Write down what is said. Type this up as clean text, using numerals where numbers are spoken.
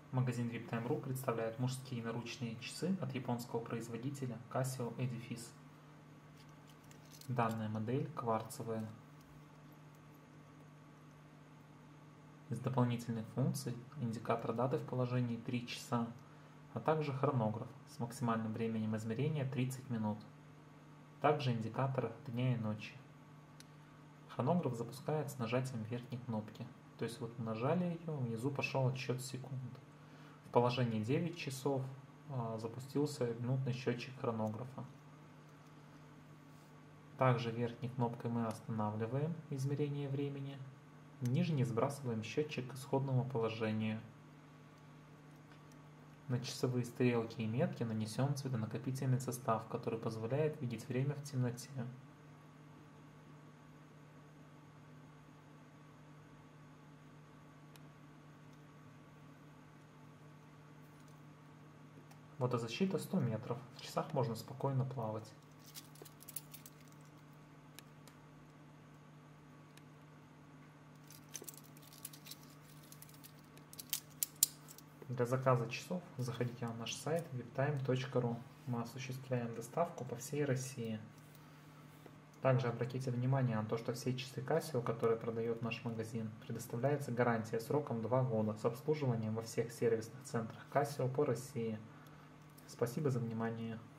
Магазин VIPtime.ru представляет мужские наручные часы от японского производителя Casio Edifice. Данная модель кварцевая. Из дополнительных функций индикатор даты в положении 3 часа, а также хронограф с максимальным временем измерения 30 минут. Также индикатор дня и ночи. Хронограф запускается нажатием верхней кнопки. То есть вот нажали ее, внизу пошел отсчет секунд. В положении 9 часов запустился минутный счетчик хронографа. Также верхней кнопкой мы останавливаем измерение времени, нижней сбрасываем счетчик к исходному положению. На часовые стрелки и метки нанесен цветонакопительный состав, который позволяет видеть время в темноте. Водозащита 100 метров. В часах можно спокойно плавать. Для заказа часов заходите на наш сайт viptime.ru. Мы осуществляем доставку по всей России. Также обратите внимание на то, что все часы Casio, которые продает наш магазин, предоставляется гарантия сроком 2 года с обслуживанием во всех сервисных центрах Casio по России. Спасибо за внимание.